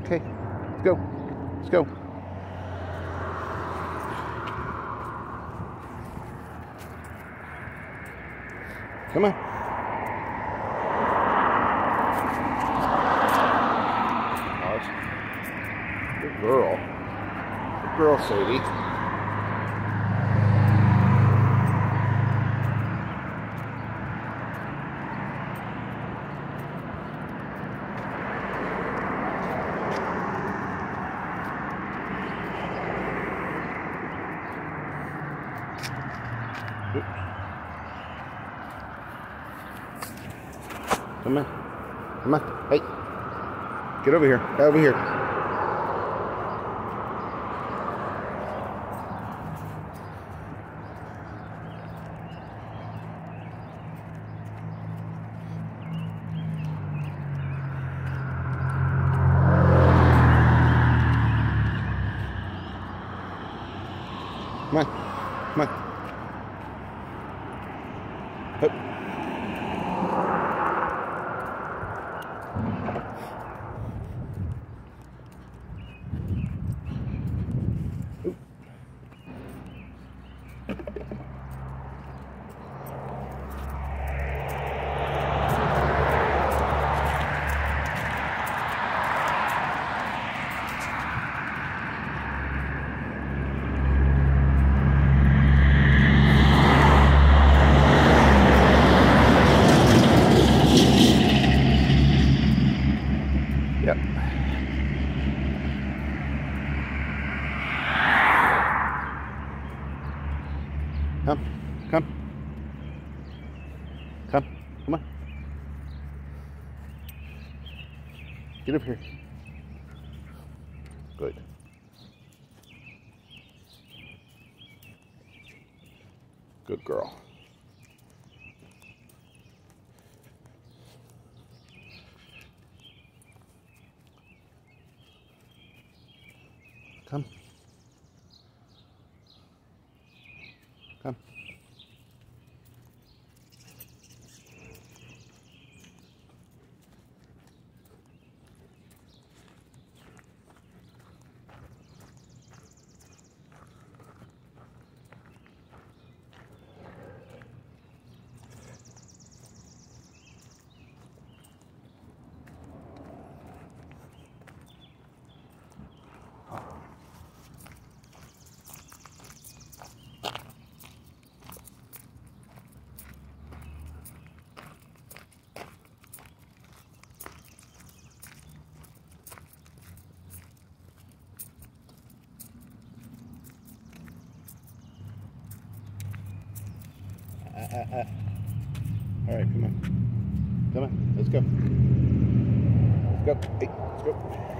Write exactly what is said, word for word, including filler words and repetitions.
Okay, let's go. Let's go. Come on. Good girl. Good girl, Sadie. Come on. Come on. Hey. Get over here. Get over here. Come on. Come on. Hup. Oop. Yep. Come, come, come, come on. Get up here. Good. Good girl. Come. Come. Uh, uh, uh. All right, come on. Come on, let's go. Let's go. Hey, let's go.